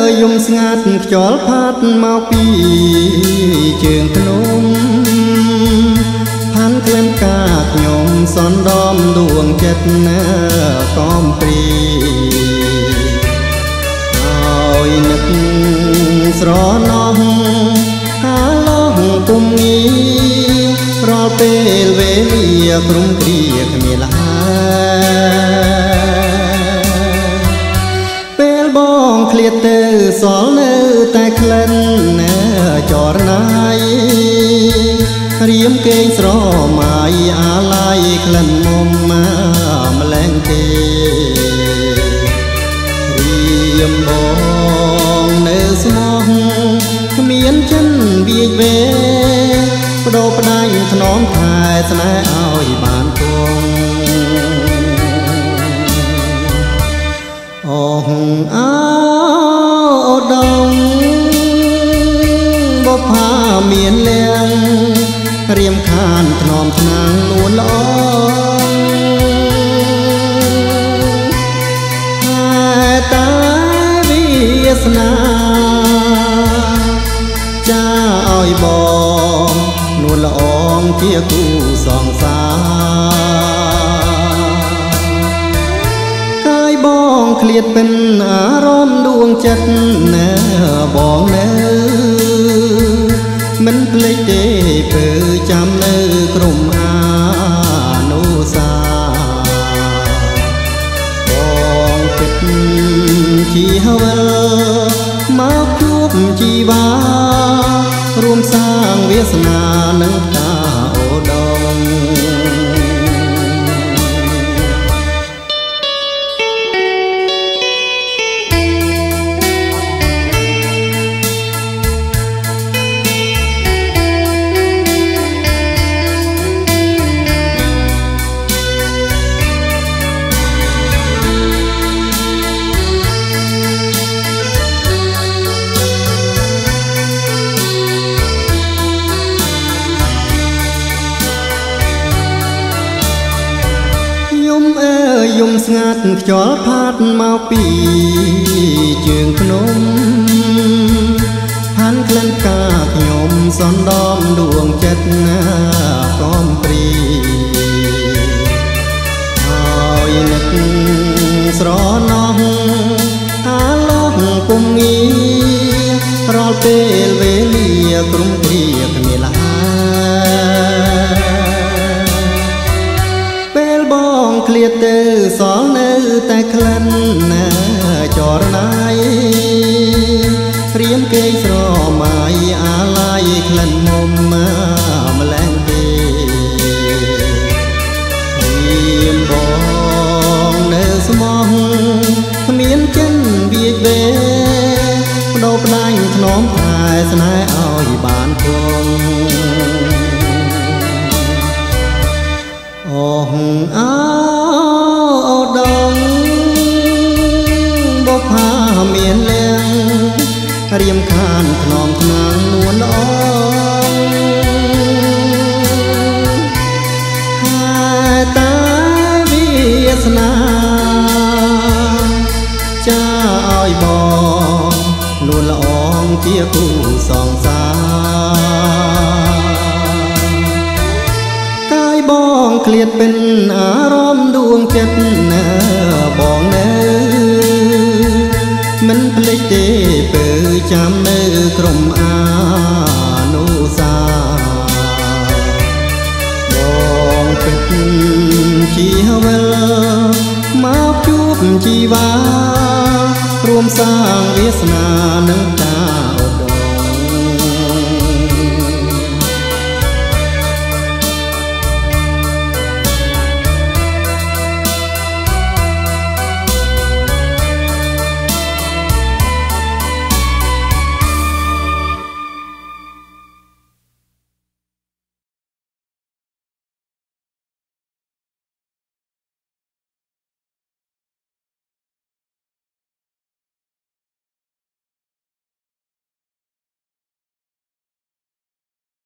យំស្ងាត់ខ្យល់ផាត់មកពីជើងភ្នំផាន់ក្លិនកាខ្ញុំសន់ដំដួងចិត្តណាកំព្រីហើយនឹកស្រណោះហាឡោះគុំងីរាល់ពេលវេលាក្រុមគ្រាគ្មានលហាពេលបងឃ្លាតទៅសល់នៅតែក្លិនណាចរណាយរៀមគេងស្រមាយអាឡាយក្លិនមុំមកម្លែងទេរៀមបងនៅស្មោះគ្មានចិនវាយវេបដោផ្ដាច់ថ្នមថែស្នេហ៍ឲ្យបានគង់អស់អោដងបផាមានលៀងរៀមខានថ្នមថ្នាំងលួនល្អតែវាសនាចាឲ្យបងនួនល្អងជាគូសងសារកាយបងឃ្លាតពេញអារម្មណ៍ដួងចិត្តណាបងនៅមិនភ្លេចទេពើចាំនៅក្រុមអានុសាបងពិតជាវិលមកជួបជីវ៉ារួមសាងវាសនានឹងតាអូដងយំស្ងាត់ខ្យល់ផាត់មកពីជើងភ្នំផាន់ក្លិនកាខ្ញុំសន់ដំដួងចិត្តណាកំព្រីហើយនឹកស្រណោះហាឡោះគុំងីរាល់ពេលវេលាក្រុមគ្រាគ្មានលហាបងឃ្លាតទៅសល់នៅតែក្លិនណាចរណាយរៀមគេងស្រមាយអាឡាយក្លិនមុំមកម្លែងទេរៀមបងនៅស្មោះគ្មានចិនវាយវេបដោផ្ដាច់ថ្នមថែស្នេហ៍ឲ្យបានគង់អស់អោដងបផាមានលៀងរៀមខានថ្នមថ្នាំងនួនល្អហើយតែវាសនាចាឲ្យបងនួនល្អជាគូសងសារបងឃ្លាតពេញអារម្មណ៍ដួងចិត្តណាបងនៅមិនភ្លេចទេពើចាំនៅក្រុមអានុសាបងពិតជាវិលមកជួបជីវ៉ារួមសាងវាសនានឹងតា